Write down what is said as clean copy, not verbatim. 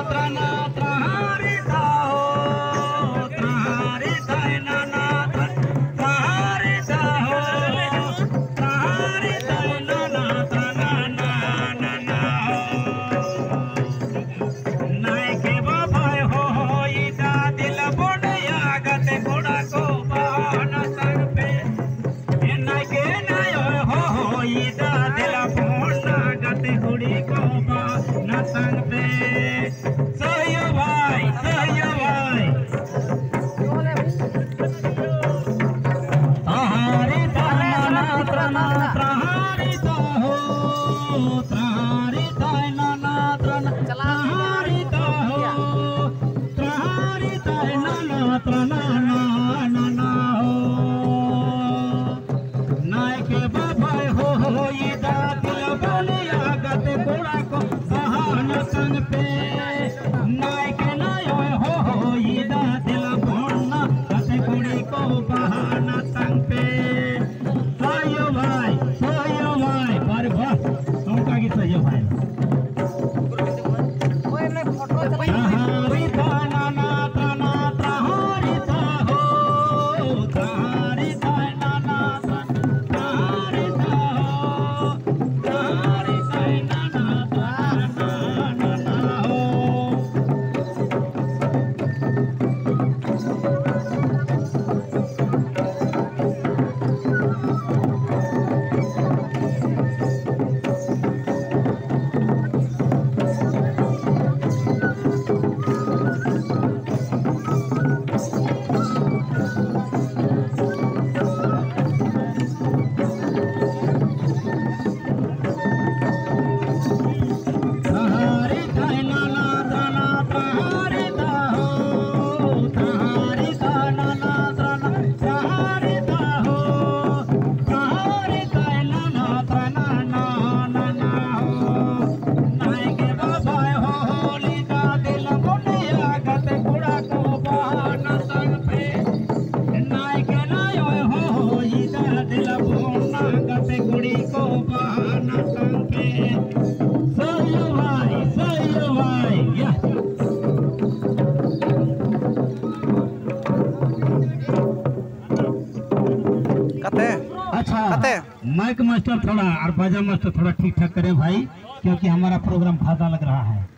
त्रना त्रारी ताहो त्रारी तायना ना त्रारी ताहो त्रारी तायना ना त्रना ना ना ना नाय के बाबाय हो इदा दिल बोड़या गते घोड़ा को बहाना संग पे नाय के नाय हो इदा दिल बोड़ना गते घोड़ी को बहाना संग पे सहयो भाई ताहारी ताना त्रना त्रारी ताहो त्रारी तायना ना त्रना त्रारी ताहो त्रारी तायना ना त्रना ना ना ना हो नाय के बाबाय हो इदा दिल बोलिया गते घोड़ा को बहाना संग पे नाय के नाय हो इदा दिल बोलना गते घोड़ी को बहाना संग पे सहयो भाई पर वाह तुमका की सहयो भाई त्रारी ताना ना त्रना त्रारी ताहो त्रारी तायना ना त्रारी ताहो त्रारी तायना ना त्रना ना ना हो त्रारी तायना ना त्रना त्रारी ताहो त्रारी तायना ना त्रना त्रारी ताहो त्रारी तायना ना त्रना ना ना ना हो नाय के बाबाय हो लीदा दिल बोलिया गते घोड़ा को बहाना संग पे नाय के नाय हो इदा दिल बोलना गते घोड़ी को बहाना संग पे सहयो भाई या कते अच्छा कते माइक मास्टर थोड़ा और बाजा मास्टर थोड़ा ठीक ठाक करें भाई क्योंकि हमारा प्रोग्राम फायदा लग रहा है।